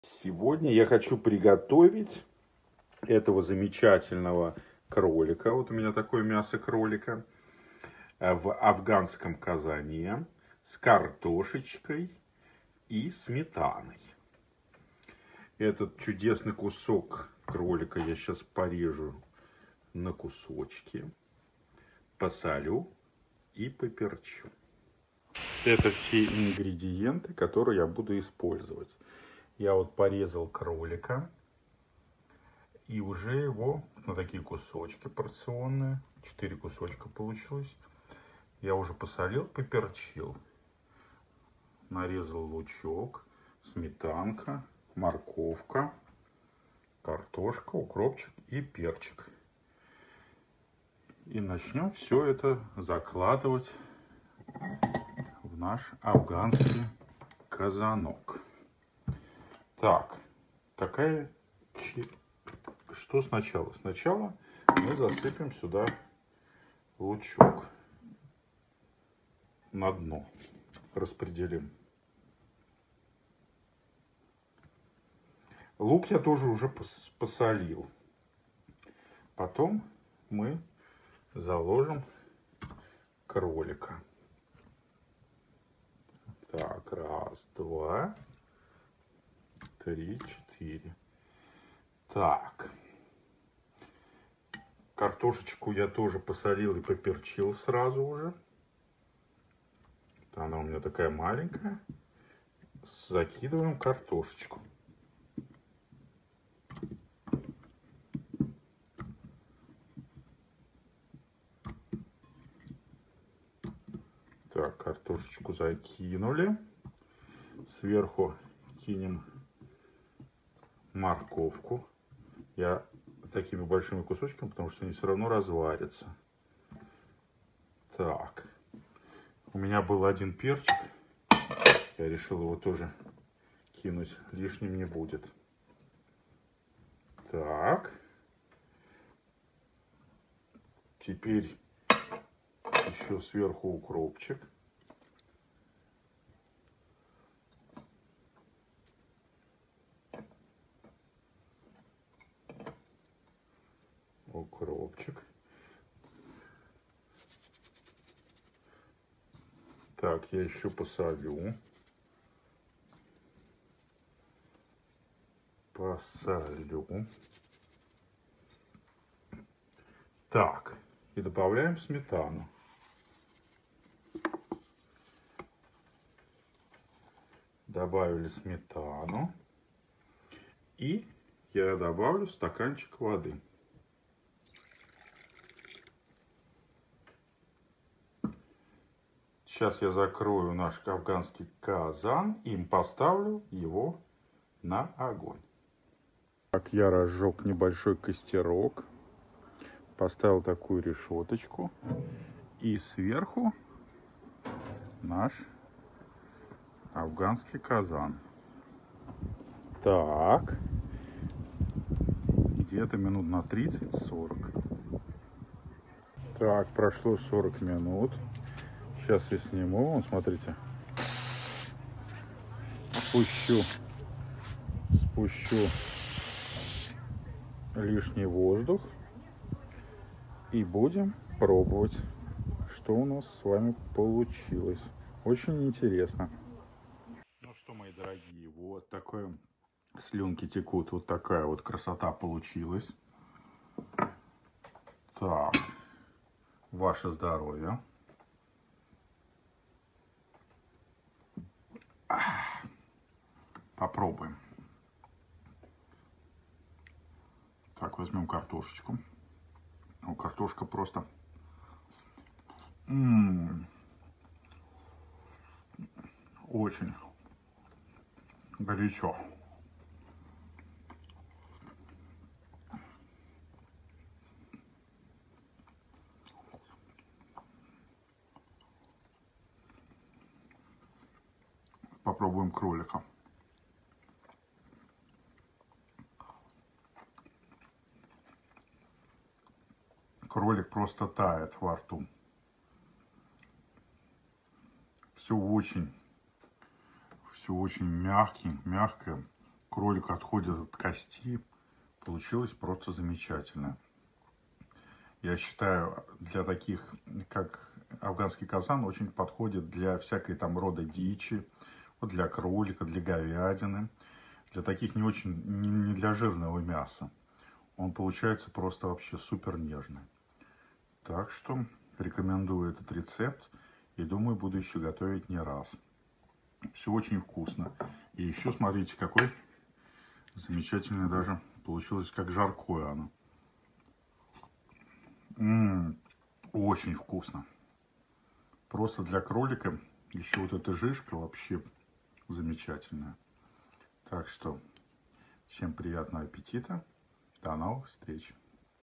Сегодня я хочу приготовить этого замечательного кролика. Вот у меня такое мясо кролика в афганском казане с картошечкой и сметаной. Этот чудесный кусок кролика я сейчас порежу на кусочки, посолю и поперчу. Это все ингредиенты, которые я буду использовать. Я вот порезал кролика и уже его на такие кусочки порционные, 4 кусочка получилось. Я уже посолил, поперчил. Нарезал лучок, сметанка, морковка, картошка, укропчик и перчик. И начнем все это закладывать в наш афганский казанок. Так, что сначала? Сначала мы засыпем сюда лучок на дно, распределим. Лук я тоже уже посолил. Потом мы заложим кролика. Так, раз, два, три, четыре. Так. Картошечку я тоже посолил и поперчил сразу уже. Она у меня такая маленькая. Закидываем картошечку. Так, картошечку закинули. Сверху кинем морковку. Я такими большими кусочками, потому что они все равно разварятся. Так. У меня был один перчик. Я решил его тоже кинуть. Лишним не будет. Так. Теперь еще сверху укропчик. Укропчик. Так, я еще посолю. Посолю. Так, и добавляем сметану. Добавили сметану. И я добавлю стаканчик воды. Сейчас я закрою наш афганский казан и поставлю его на огонь. Так, я разжег небольшой костерок. Поставил такую решеточку. И сверху наш афганский казан. Так. Где-то минут на 30-40. Так, прошло 40 минут. Сейчас я сниму. Вон, смотрите. Спущу лишний воздух. И будем пробовать, что у нас с вами получилось. Очень интересно. Ну что, мои дорогие, вот такое слюнки текут. Вот такая вот красота получилась. Так, ваше здоровье. Попробуем. Так, возьмем картошечку. Ну, картошка просто... Очень горячо. Попробуем кролика. Кролик просто тает во рту. Все очень мягкое. Кролик отходит от кости. Получилось просто замечательно. Я считаю, для таких, как афганский казан, очень подходит для всякой там рода дичи, вот для кролика, для говядины, для таких не очень, не для жирного мяса. Он получается просто вообще супер нежный. Так что рекомендую этот рецепт и думаю, буду еще готовить не раз. Все очень вкусно. И еще смотрите, какой замечательный даже получилось, как жаркое оно. Очень вкусно. Просто для кролика еще вот эта жишка вообще замечательная. Так что всем приятного аппетита. До новых встреч.